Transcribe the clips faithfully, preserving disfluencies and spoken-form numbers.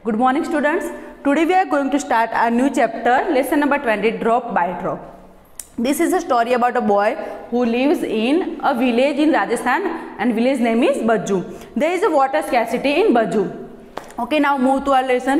Good morning, students. Today we are going to start a new chapter, lesson number twenty, drop by drop. This is a story about a boy who lives in a village in Rajasthan, and village name is Bajju. There is a water scarcity in Bajju. Okay, now move to our lesson.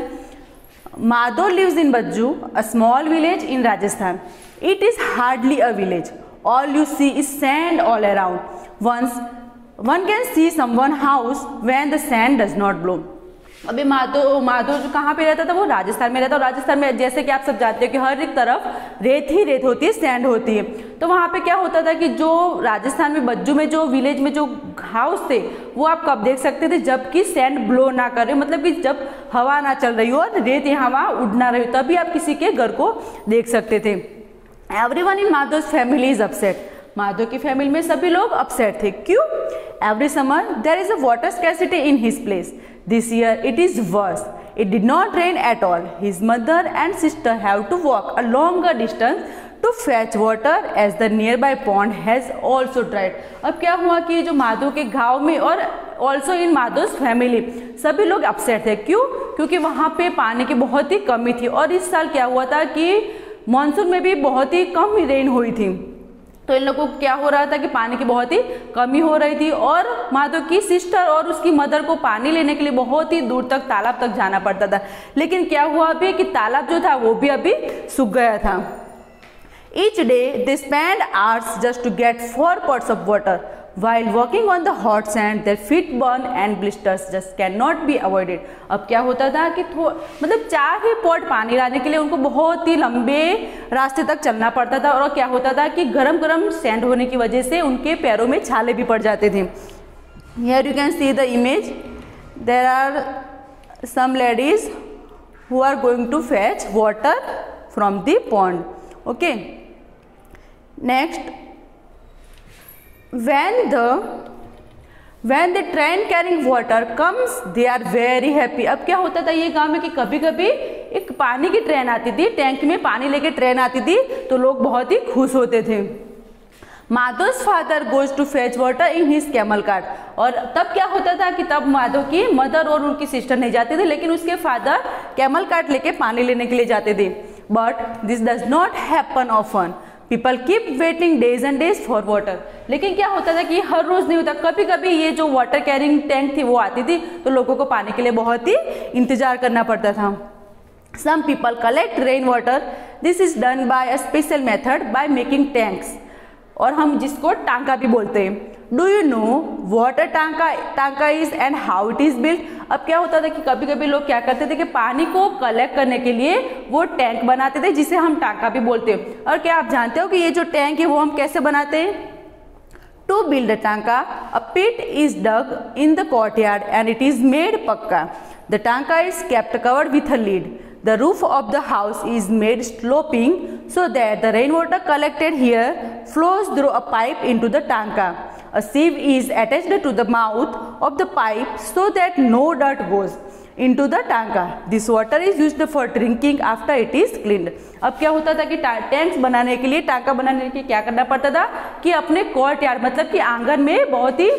Madho lives in Bajju, a small village in Rajasthan. It is hardly a village. All you see is sand all around. Once one can see someone's house when the sand does not blow. अभी माधो माधो जो कहाँ पे रहता था, वो राजस्थान में रहता है। और राजस्थान में जैसे कि आप सब जानते हो कि हर एक तरफ रेत ही रेत होती है, सैंड होती है। तो वहाँ पे क्या होता था कि जो राजस्थान में बज्जू में जो विलेज में जो हाउस थे वो आप कब देख सकते थे, जबकि सैंड ब्लो ना कर रहे हो, मतलब कि जब हवा ना चल रही हो और रेत यहाँ वहाँ उड़ ना रही हो, तभी आप किसी के घर को देख सकते थे। Everyone in Madho's family is upset. Madho की फैमिली में सभी लोग अपसेट थे। क्यों? Every summer there is a water scarcity in his place. This year it is worse. It did not rain at all. His mother and sister have to walk a longer distance to fetch water as the nearby pond has also dried. अब क्या हुआ कि जो माधो के गांव में और also in माधो's family सभी लोग अपसेट थे। क्यों? क्योंकि वहाँ पे पानी की बहुत ही कमी थी और इस साल क्या हुआ था कि मानसून में भी बहुत ही कम रेन हुई थी। तो इन लोगों को क्या हो रहा था कि पानी की बहुत ही कमी हो रही थी और माधो की सिस्टर और उसकी मदर को पानी लेने के लिए बहुत ही दूर तक तालाब तक जाना पड़ता था। लेकिन क्या हुआ अभी कि तालाब जो था वो भी अभी सूख गया था। Each day they spend hours just to get four pots of water. While walking on the hot sand, their feet burn and blisters just cannot be avoided. अब क्या होता था कि मतलब चार ही पॉट पानी लाने के लिए उनको बहुत ही लंबे रास्ते तक चलना पड़ता था और क्या होता था कि गरम गरम सैंड होने की वजह से उनके पैरों में छाले भी पड़ जाते थे। Here you can see the image. There are some ladies who are going to fetch water from the pond. Okay. Next. When the when the train carrying water comes, they are very happy. अब क्या होता था ये गांव में कि कभी कभी एक पानी की ट्रेन आती थी, टैंक में पानी लेके ट्रेन आती थी, तो लोग बहुत ही खुश होते थे। माधो's father goes to fetch water in his camel cart. और तब क्या होता था कि तब माधो की मदर और उनकी सिस्टर नहीं जाते थे, लेकिन उसके फादर कैमल कार्ट लेके पानी लेने के लिए जाते थे। But this does not happen often. People keep waiting days and days for water. लेकिन क्या होता था कि हर रोज नहीं होता, कभी कभी ये जो वाटर कैरिंग टैंक थी वो आती थी तो लोगों को पानी के लिए बहुत ही इंतजार करना पड़ता था। Some people collect rain water. This is done by a special method by making tanks. और हम जिसको टांका भी बोलते हैं। Do you no water tanka tanka is and how it is built? अब क्या होता था कि कभी कभी लोग क्या करते थे कि पानी को कलेक्ट करने के लिए वो टैंक बनाते थे, जिसे हम टांका भी बोलते हैं। और क्या आप जानते हो कि ये जो टैंक है वो हम कैसे बनाते हैं? To build a tanka a pit is dug in the courtyard and it is made pucca. The टांका is kept covered with a lid. The roof of the house is made sloping so that the rainwater collected here flows through a pipe into the tanka. A sieve is attached to the mouth of the pipe so that no dirt goes into the tanka. This water is used for drinking after it is cleaned. अब क्या होता था कि tanks बनाने के लिए, टांका बनाने के लिए क्या करना पड़ता था कि अपने कोर्ट यार्ड मतलब कि आंगन में बहुत ही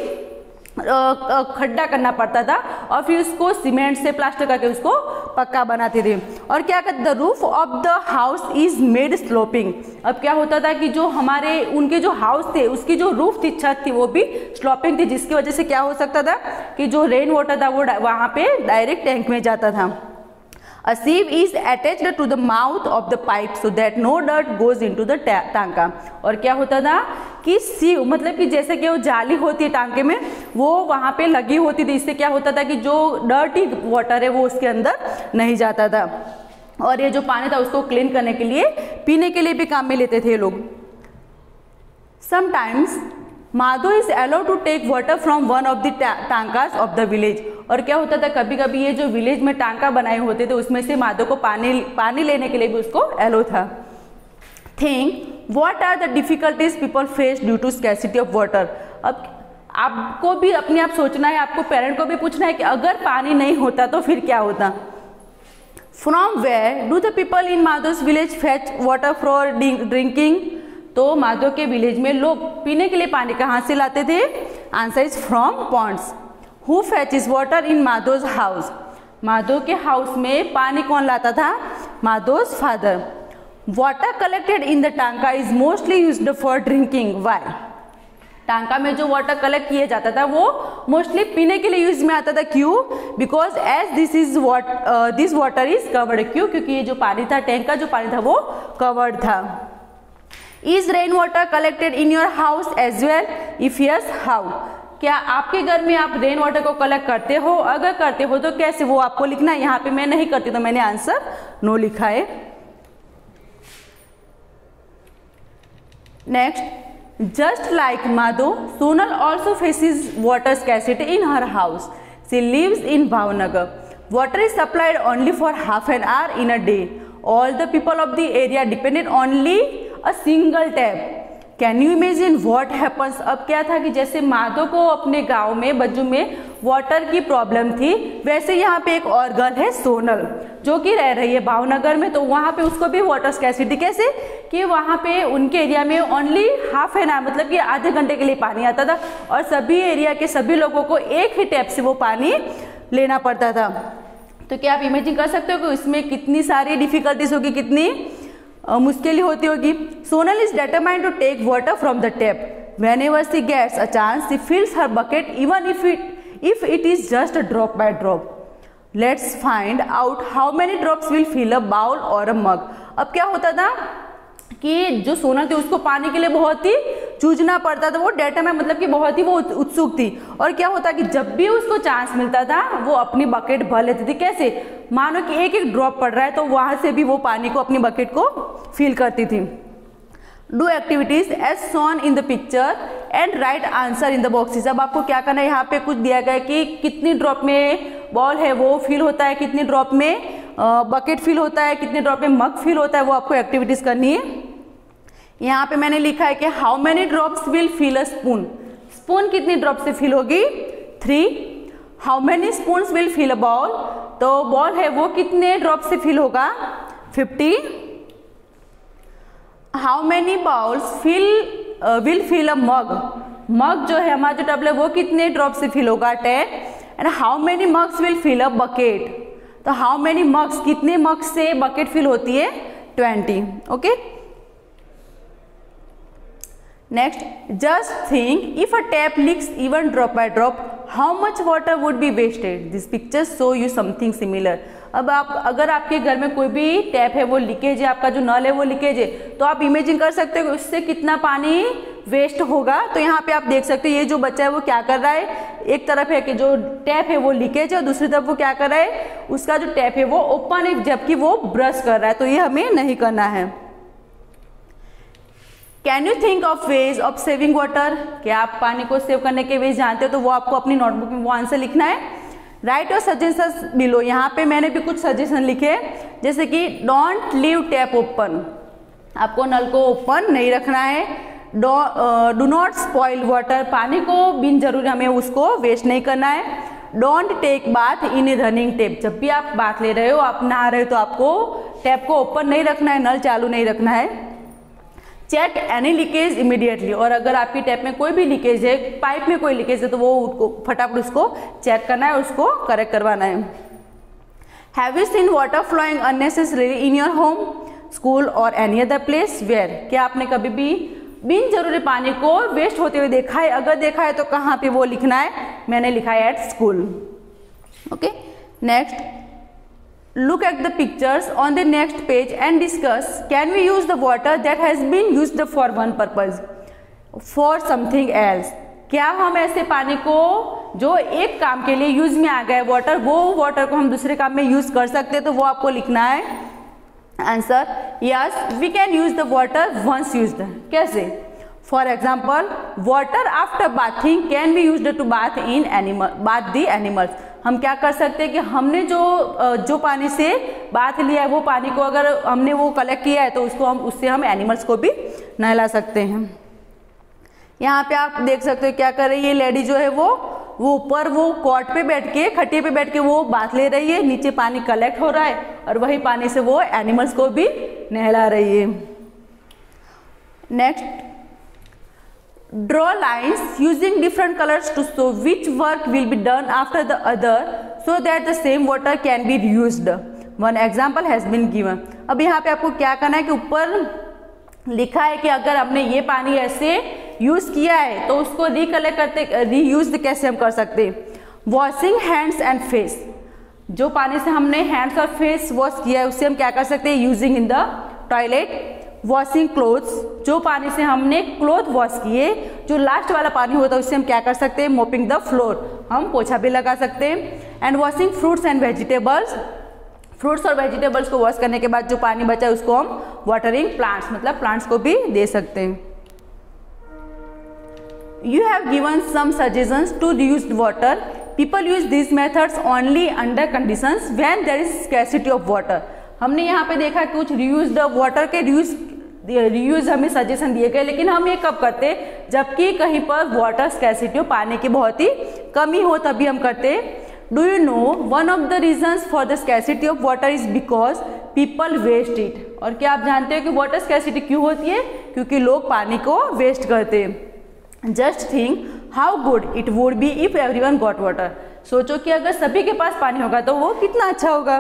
खड्डा करना पड़ता था और फिर उसको सीमेंट से प्लास्टर करके उसको पक्का बनाते थे। और क्या कहते, the roof of the house is made sloping. अब क्या होता था कि जो हमारे उनके जो हाउस थे उसकी जो रूफ थी, छत थी, वो भी स्लोपिंग थी, जिसकी वजह से क्या हो सकता था कि जो रेन वाटर था वो वहाँ पे डायरेक्ट टैंक में जाता था। A sieve is attached to the mouth of the pipe so that no dirt goes into the टांका. और क्या होता था कि सीव मतलब कि जैसे कि वो जाली होती है टांके में, वो वहाँ पे लगी होती थी। इससे क्या होता था कि जो डर्टी वाटर है वो उसके अंदर नहीं जाता था और ये जो पानी था उसको क्लीन करने के लिए, पीने के लिए भी काम में लेते थे लोग। Sometimes Madho is allowed to take water from one of the tankas of the village. और क्या होता था कभी कभी ये जो विलेज में टांका बनाए होते थे उसमें से माधो को पानी पानी लेने के लिए भी उसको अलाउ था। Think what are the difficulties people face due to scarcity of water. अब आपको भी अपने आप सोचना है, आपको पेरेंट को भी पूछना है कि अगर पानी नहीं होता तो फिर क्या होता. From where do the people in Madho's village fetch water for drinking. तो माधो के विलेज में लोग पीने के लिए पानी कहाँ से लाते थे? Answer is from ponds. Who fetches water in Madho's house? Madhav के हाउस में पानी कौन लाता था? Madhav's father. Water collected in the टांका is mostly used for drinking. Why? Tanka में जो वाटर कलेक्ट किया जाता था वो मोस्टली पीने के लिए यूज में आता था। क्यों? Because as this is what this water is covered. क्यों? क्योंकि ये जो पानी था, टैंक का जो पानी था वो कवर्ड था। Is rain water collected in your house as well? If yes, how? क्या आपके घर में आप रेन वाटर को कलेक्ट करते हो? अगर करते हो तो कैसे, वो आपको लिखना है। यहाँ पे मैं नहीं करती तो मैंने आंसर नो लिखा है। Next, just like Madhav, Sonal also faces water scarcity in her house. She lives in Bhavnagar. Water is supplied only for half an hour in a day. All the people of the area depended only a single tap. Can you imagine what happens? अब क्या था कि जैसे माधव को अपने गांव में बज्जू में वाटर की प्रॉब्लम थी, वैसे यहाँ पे एक और गर्ल है सोनल जो कि रह रही है भावनगर में, तो वहाँ पे उसको भी वाटर स्कैरसिटी। कैसे कि वहाँ पे उनके एरिया में ओनली हाफ एन आवर, मतलब कि आधे घंटे के लिए पानी आता था और सभी एरिया के सभी लोगों को एक ही टैप से वो पानी लेना पड़ता था। तो क्या आप इमेजिन कर सकते हो कि इसमें कितनी सारी डिफिकल्टीज होगी, कितनी मुश्किल होती होगी। Sonal is determined to take water from the tap. Whenever she gets a chance she fills her bucket even if it if it is just drop by drop. Let's find out how many drops will fill a bowl और a मग। अब क्या होता था कि जो सोनल थी उसको पानी के लिए बहुत ही जूझना पड़ता था। वो डेटा में मतलब कि बहुत ही वो उत्सुक थी और क्या होता कि जब भी उसको चांस मिलता था वो अपनी बकेट भर लेती थी। कैसे? मानो कि एक एक ड्रॉप पड़ रहा है तो वहां से भी वो पानी को अपनी बकेट को फिल करती थी। Do activities as shown in the picture and write answer in the boxes. अब आपको क्या करना है, यहाँ पे कुछ दिया गया है कि कितनी ड्रॉप में बॉल है वो फिल होता है, कितनी ड्रॉप में बकेट फिल होता है, कितने ड्रॉप में मग फिल होता है, वो आपको एक्टिविटीज करनी है। यहाँ पे मैंने लिखा है कि how many drops will fill a spoon. Spoon कितनी ड्रॉप से फिल होगी? Three. How many spoons will fill a bowl, तो बॉल है वो कितने ड्रॉप से फिल होगा? Fifty. How many bowls fill will fill a mug. Mug जो है हमारा जो टब है वो कितने ड्रॉप से फिल होगा? Ten. And how many mugs will fill a bucket, तो हाउ मेनी मग्स, कितने मग्स से बकेट फिल होती है? Twenty. Okay, next, just think if a tap leaks even drop by drop how much water would be wasted. This picture show you something similar. अब आप अगर आपके घर में कोई भी टैप है वो लीकेज है, आपका जो नल है वो लीकेज है, तो आप इमेजिन कर सकते हो उससे कितना पानी वेस्ट होगा। तो यहाँ पे आप देख सकते हो ये जो बच्चा है वो क्या कर रहा है, एक तरफ है कि जो टैप है वो लीकेज है और दूसरी तरफ वो क्या कर रहा है, उसका जो टैप है वो ओपन है जबकि वो ब्रश कर रहा है। तो ये हमें नहीं करना है। Can you think of ways of saving water. क्या आप पानी को सेव करने के वेज जानते हो? तो वो आपको अपनी नोटबुक में वो आंसर लिखना है। राइट और सजेशंस बिलो। यहाँ पे मैंने भी कुछ सजेशन लिखे, जैसे कि डोंट लीव टैप ओपन, आपको नल को ओपन नहीं रखना है। डू नॉट स्पॉइल वाटर, पानी को बिन जरूरी हमें उसको वेस्ट नहीं करना है। Don't take bath in running tap, जब भी आप बाथ ले रहे हो, आप नहा रहे हो, तो आपको टैप को ओपन नहीं रखना है, नल चालू नहीं रखना है। चेक एनी लीकेज इमीडिएटली, और अगर आपकी टैप में कोई भी लीकेज है, पाइप में कोई लीकेज है, तो वो उसको फटाफट उसको चेक करना है, उसको करेक्ट करवाना है। Have you seen water flowing unnecessary in your home, school और एनी अदर प्लेस वेयर। क्या आपने कभी भी बिन जरूरी पानी को वेस्ट होते हुए देखा है? अगर देखा है तो कहाँ पे वो लिखना है? मैंने लिखा है at school. Okay, next, look at the pictures on the next page and discuss, can we use the water that has been used for one purpose for something else। क्या हम ऐसे पानी को जो एक काम के लिए यूज में आ गया वाटर, वो वाटर को हम दूसरे काम में यूज कर सकते हैं? तो वो आपको लिखना है answer, yes we can use the water once used. कैसे? For example, water after bathing can be used to bath in animal bath the animals. हम क्या कर सकते हैं कि हमने जो जो पानी से बाथ लिया है वो पानी को अगर हमने वो कलेक्ट किया है तो उसको हम उससे हम एनिमल्स को भी नहला सकते हैं। यहाँ पे आप देख सकते हो क्या कर रही है लेडी जो है वो वो ऊपर वो कॉट पे बैठ के खटिया पे बैठ के वो बाथ ले रही है, नीचे पानी कलेक्ट हो रहा है और वही पानी से वो एनिमल्स को भी नहला रही है। Next, draw lines using different colors to show which work will be done after the other so that the same water can be reused. One example has been given. अब यहाँ पे आपको क्या करना है कि ऊपर लिखा है कि अगर हमने ये पानी ऐसे यूज किया है तो उसको रिकलेक्ट करते रीयूज कैसे हम कर सकते. वॉशिंग हैंड्स एंड फेस, जो पानी से हमने हैंड्स और फेस वॉश किया है उससे हम क्या कर सकते हैं, using in the toilet. Washing clothes, जो पानी से हमने क्लोथ वॉश किए, जो लास्ट वाला पानी होता है उससे हम क्या कर सकते हैं, मोपिंग द फ्लोर, हम पोछा भी लगा सकते हैं. And washing fruits and vegetables, fruits और वेजिटेबल्स को वॉश करने के बाद जो पानी बचा है उसको हम वाटरिंग प्लांट्स, मतलब प्लांट्स को भी दे सकते हैं. You have given some suggestions to reused water. People use this methods only under conditions when there is scarcity of water. हमने यहाँ पे देखा कुछ रीयूज्ड वाटर के रीयूज रीयूज हमें सजेशन दिए गए, लेकिन हम ये कब करते, जबकि कहीं पर वाटर स्कैरसिटी हो, पानी की बहुत ही कमी हो, तभी हम करते. Do you know one of the reasons for the scarcity of water is because people waste it. और क्या आप जानते हो कि वाटर स्कैरसिटी क्यों होती है, क्योंकि लोग पानी को वेस्ट करते हैं. Just think how good it would be if everyone got water. सोचो कि अगर सभी के पास पानी होगा तो वो कितना अच्छा होगा.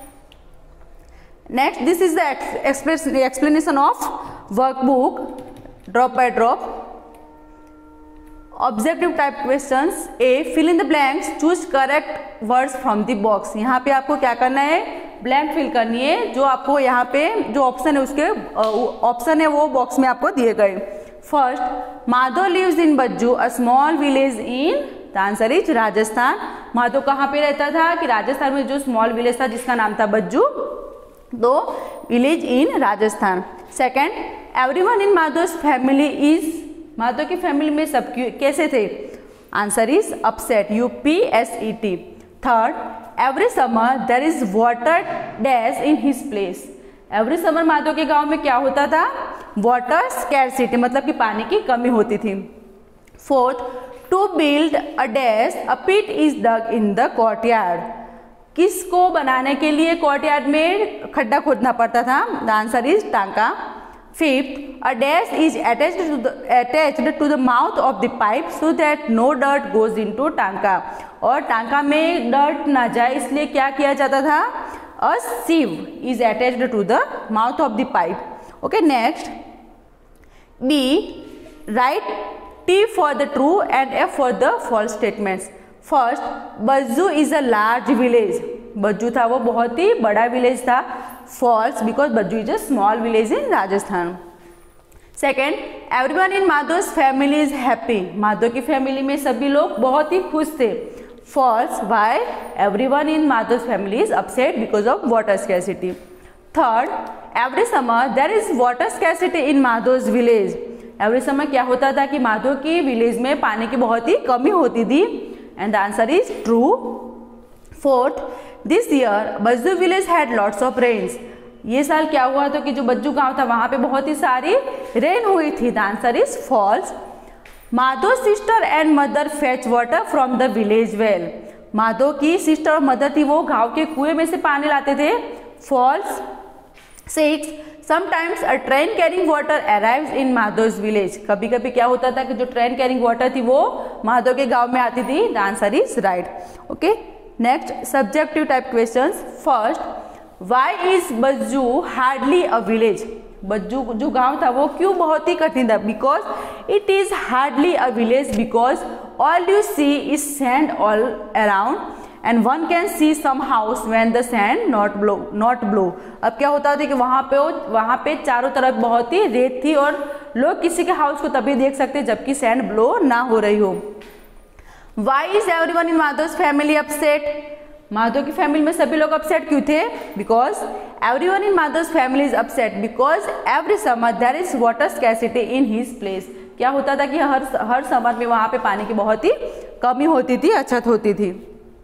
Next, this is the explanation of workbook drop by drop. Objective type questions. A, fill in the blanks, choose correct words from the box. यहाँ पे आपको क्या करना है, ब्लैंक फिल करनी है. जो आपको यहाँ पे जो ऑप्शन है उसके ऑप्शन है वो बॉक्स में आपको दिए गए. First, Madhav lives in Bajju, a small village in, the answer is Rajasthan. Madhav कहाँ पे रहता था, कि राजस्थान में जो स्मॉल विलेज था जिसका नाम था बज्जू, दो village in Rajasthan. Second, everyone in Madhav's family is, Madhav की फैमिली में सब कैसे थे, answer is upset, U P S E T. Third, every summer there is water dash in his place. Every summer Madhav के गांव में क्या होता था, वाटर स्कैरसिटी, मतलब कि पानी की कमी होती थी. Fourth, to build a dash a pit is dug in the courtyard. किसको बनाने के लिए कोर्टयार्ड में खड्डा खोदना पड़ता था, the answer is taanka. Fifth, a dash is attached to the attached to the mouth of the pipe so that no dirt goes into taanka. और टांका में डर्ट ना जाए इसलिए क्या किया जाता था, अ sieve is attached to the mouth of the pipe. Okay, next, B, write T for the true and F for the false statements. First, Bajju is a large village. Bajju था वो बहुत ही बड़ा विलेज था. False, because Bajju is a small village in Rajasthan. Second, everyone in माधव's family is happy. Madhav की family में सभी लोग बहुत ही खुश थे. False. Why? Everyone in Madhav's family is upset because of water scarcity. Third, every summer there is water scarcity in Madhav's village. Every summer क्या होता था कि माधव की विलेज में पानी की बहुत ही कमी होती थी. And the answer is true. Fourth, this year Bajju village had lots of rains. ये साल क्या हुआ था कि जो बज्जू गांव था वहां पे बहुत ही सारी रेन हुई थी. The answer is false. Madhav sister and mother fetch water from the village well. Madhav की सिस्टर और मदर थी वो गांव के कुएं में से पानी लाते थे. False. Six, sometimes a train carrying water arrives in Madhav's village. कभी कभी क्या होता था कि जो ट्रेन कैरिंग वाटर थी वो माधव के गांव में आती थी. The answer is right. Okay, next, subjective type questions. First, why is Bajju hardly a village. Bajju जो गांव था वो क्यों बहुत ही कठिन था, because it is hardly a village because all you see is sand all around and one can see some house when the sand not blow not blow. अब क्या होता था कि वहां पे वहां पे चारों तरफ बहुत ही रेत थी और लोग किसी के हाउस को तभी देख सकते जबकि सैंड ब्लो ना हो रही हो. Why is everyone in Madhav's family upset. Madhav की फैमिली में सभी लोग अपसेट क्यों थे, because everyone in Madhav's family is upset because every summer there is water scarcity in his place. क्या होता था कि हर हर समर में वहां पे पानी की बहुत ही कमी होती थी, अछत होती थी.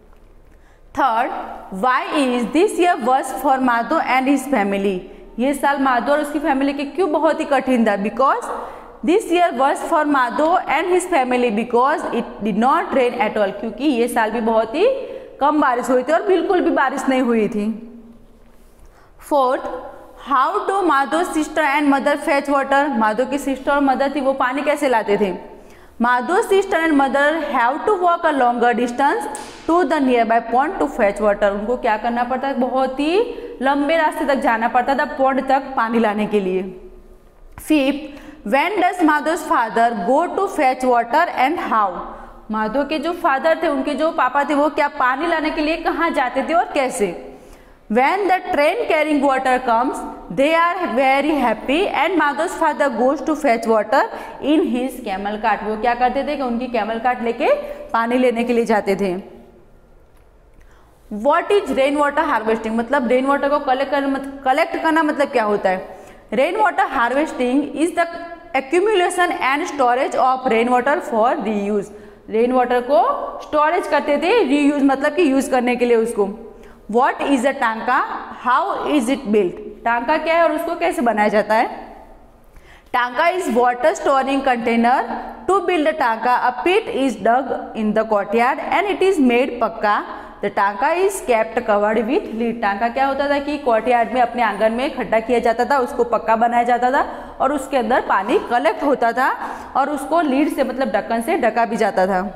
Third, why is this year worse for Madhav and his family. ये साल माधव और उसकी फैमिली के क्यों बहुत ही कठिन था, because this year worse for Madhav and his family because it did not rain at all. क्योंकि ये साल भी बहुत ही कम बारिश हुई थी और बिल्कुल भी बारिश नहीं हुई थी. Fourth, how do Madhav sister and mother fetch water. Madhav की सिस्टर और मदर थी वो पानी कैसे लाते थे. Madhav sister and mother have to walk a longer distance to the nearby pond to fetch water. उनको क्या करना पड़ता है, बहुत ही लंबे रास्ते तक जाना पड़ता था पॉन्ड तक पानी लाने के लिए। Fifth, when does Madhav's father go to fetch water and how. Madhav के जो फादर थे, उनके जो पापा थे, वो क्या पानी लाने के लिए कहाँ जाते थे और कैसे। When the train carrying water comes, they are very happy and Madhav's father goes to fetch water in his camel cart। वो क्या करते थे कि उनकी कैमल कार्ट लेके पानी लेने के लिए जाते थे। What is rain water harvesting, मतलब रेन वाटर को कलेक्ट करना कलेक्ट करना मतलब क्या होता है। Rain water harvesting is the accumulation and storage of rain water for reuse. Rain water को स्टोरेज करते थे, रीयूज मतलब कि यूज करने के लिए उसको। What is a taanka, how is it built. टांका क्या है और उसको कैसे बनाया जाता है। Taanka is water storing container. To build taanka a pit is dug in the courtyard and it is made pucca. The टांका is kept covered with lid. टांका क्या होता था कि कोर्टयार्ड में अपने आंगन में खड्डा किया जाता था, उसको पक्का बनाया जाता था और उसके अंदर पानी कलेक्ट होता था और उसको लीड से मतलब ढक्कन से ढका भी जाता था।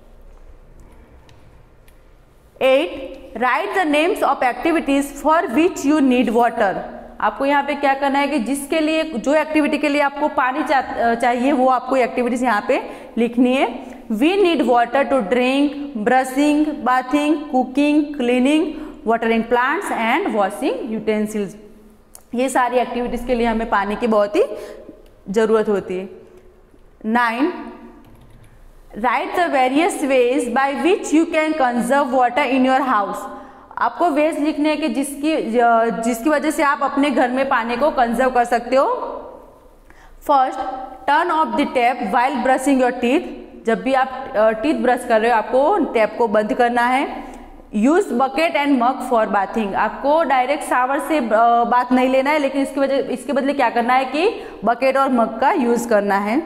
Eight, write the names of activities for which you need water. आपको यहाँ पे क्या करना है कि जिसके लिए, जो एक्टिविटी के लिए आपको पानी चा, चाहिए वो आपको एक्टिविटीज यहाँ पे लिखनी है। We need water to drink, brushing, bathing, cooking, cleaning, watering plants and washing utensils. ये सारी एक्टिविटीज के लिए हमें पानी की बहुत ही जरूरत होती है। Nine, write the various ways by which you can conserve water in your house. आपको वेज लिखने हैं कि जिसकी जिसकी वजह से आप अपने घर में पानी को कंजर्व कर सकते हो। First, turn off the tap while brushing your teeth. जब भी आप टीथ ब्रश कर रहे हो आपको टैप को बंद करना है। Use bucket and mug for bathing. आपको डायरेक्ट शावर से बाथ नहीं लेना है, लेकिन इसकी वजह इसके बदले क्या करना है कि बकेट और मग का यूज करना है।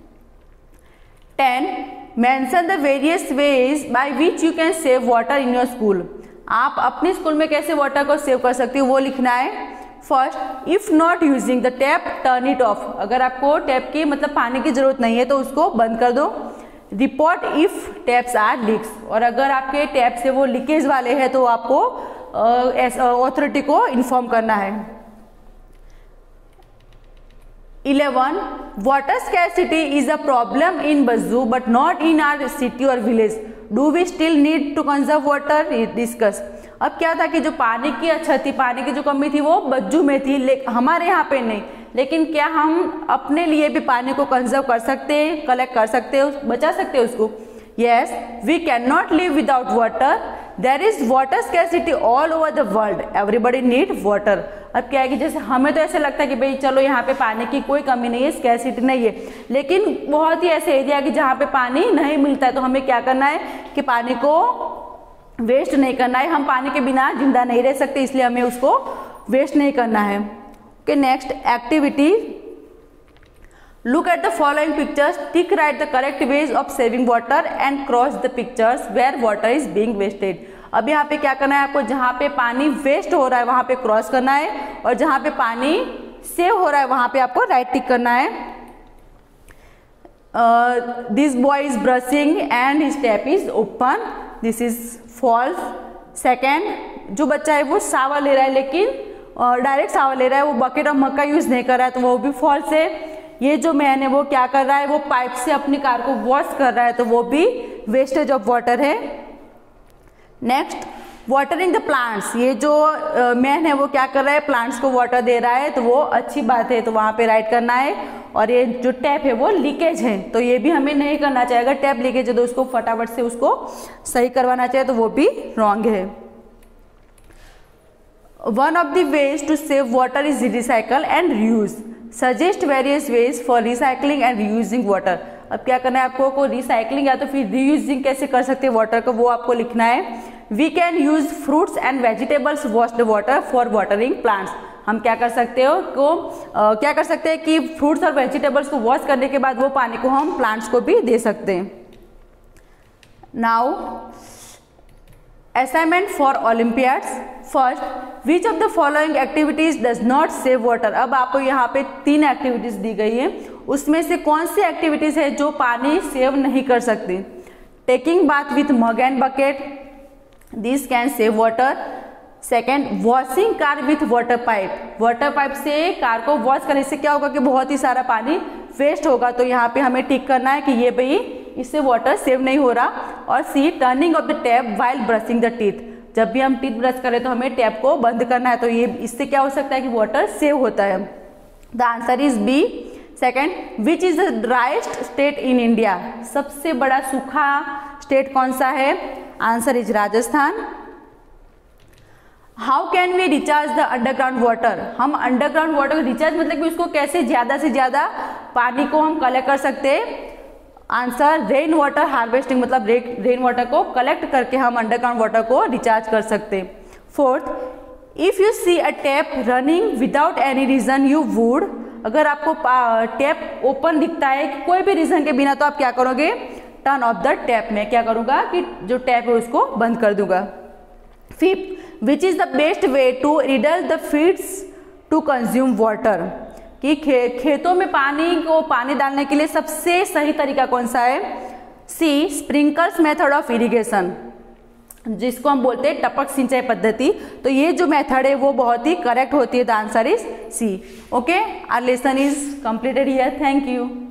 Ten, mention the various ways by which you can save water in your school. आप अपने स्कूल में कैसे वाटर को सेव कर सकते हो वो लिखना है। First, if not using the tap turn it off. अगर आपको टैप की मतलब पानी की जरूरत नहीं है तो उसको बंद कर दो। Report if taps are leaks. और अगर आपके टैप से वो लीकेज वाले हैं तो आपको अथॉरिटी को इन्फॉर्म करना है। Eleven, water scarcity is a problem in Bajju but not in our city और village. Do we still need to conserve water, discuss. अब क्या था कि जो पानी की अछत थी, पानी की जो कमी थी वो बज्जू में थी, लेकिन हमारे यहाँ पे नहीं। लेकिन क्या हम अपने लिए भी पानी को कंजर्व कर सकते हैं, कलेक्ट कर सकते हैं, बचा सकते हैं उसको। Yes, we can not live without water. There is water scarcity all over the world, everybody need water. अब क्या है कि जैसे हमें तो ऐसे लगता है कि भाई चलो यहाँ पे पानी की कोई कमी नहीं है, स्कैरसिटी नहीं है, लेकिन बहुत ही ऐसे एरिया है कि जहाँ पे पानी नहीं मिलता है, तो हमें क्या करना है कि पानी को वेस्ट नहीं करना है। हम पानी के बिना जिंदा नहीं रह सकते, इसलिए हमें उसको वेस्ट नहीं करना है। Okay, next activity, look at the following pictures, tick right the correct ways of saving water and cross the pictures where water is being wasted. अब यहाँ पे क्या करना है आपको, जहाँ पे पानी वेस्ट हो रहा है वहाँ पे क्रॉस करना है और जहाँ पे पानी सेव हो रहा है वहाँ पे आपको राइट टिक करना है। This boy is brushing and his tap is open, this is false. Second, जो बच्चा है वो शावर ले रहा है लेकिन डायरेक्ट शावर ले रहा है, वो बकेट और मग का यूज नहीं कर रहा है, तो वो भी फॉल्स है। ये जो मैन है वो क्या कर रहा है, वो पाइप से अपनी कार को वॉश कर रहा है, तो वो भी वेस्टेज ऑफ वाटर है। नेक्स्ट, वाटरिंग द प्लांट्स, ये जो मैन है वो क्या कर रहा है, प्लांट्स को वाटर दे रहा है, तो वो अच्छी बात है, तो वहाँ पे राइट करना है। और ये जो टैप है वो लीकेज है, तो ये भी हमें नहीं करना चाहिए। अगर टैप लीकेज है तो उसको फटाफट से उसको सही करवाना चाहिए, तो वो भी रॉन्ग है। One of the ways to save water is recycle and reuse. Suggest various ways for recycling and reusing water. अब क्या करना है आपको, को रिसाइकलिंग या तो फिर रीयूजिंग कैसे कर सकते हैं वाटर को, वो आपको लिखना है। We can use fruits and vegetables wash the water for watering plants. हम क्या कर सकते हो को आ, क्या कर सकते हैं कि फ्रूट्स और वेजिटेबल्स को वॉश करने के बाद वो पानी को हम प्लांट्स को भी दे सकते हैं। Now assignment for olympiads. First, which of the following activities does not save water. अब आपको यहाँ पे तीन एक्टिविटीज दी गई है, उसमें से कौन सी एक्टिविटीज है जो पानी सेव नहीं कर सकती। Taking bath with mug and bucket, this can save water. Second, washing car with water pipe, water pipe से कार को वॉश करने से क्या होगा कि बहुत ही सारा पानी वेस्ट होगा, तो यहाँ पे हमें टिक करना है कि ये भाई इससे वाटर सेव नहीं हो रहा। और C, turning off the tap while brushing the teeth, जब भी हम टीथ ब्रश करें तो हमें टैप को बंद करना है, तो ये इससे क्या हो सकता है कि वाटर सेव होता है। The answer is B. Second, which is the driest state in India, सबसे बड़ा सूखा स्टेट कौन सा है? Answer is Rajasthan. How can we recharge the underground water, हम अंडरग्राउंड वाटर को रिचार्ज मतलब कि उसको कैसे ज़्यादा से ज़्यादा पानी को हम कलेक्ट कर सकते हैं? आंसर, रेन वाटर हार्वेस्टिंग, मतलब रेन वाटर को कलेक्ट करके हम अंडरग्राउंड वाटर को रिचार्ज कर सकते हैं। Fourth, if you see a tap running without any reason you would, अगर आपको टैप ओपन दिखता है कोई भी रीज़न के बिना, तो आप क्या करोगे? टर्न ऑफ द टैप, में क्या करूँगा कि जो टैप है उसको बंद कर दूंगा। Fifth, which is the best way to riddle the feeds to consume water, कि खे, खेतों में पानी को पानी डालने के लिए सबसे सही तरीका कौन सा है? C, sprinkles method of irrigation, जिसको हम बोलते हैं टपक सिंचाई पद्धति, तो ये जो मेथड है वो बहुत ही करेक्ट होती है। The answer is C. Okay, our lesson is completed here. Thank you.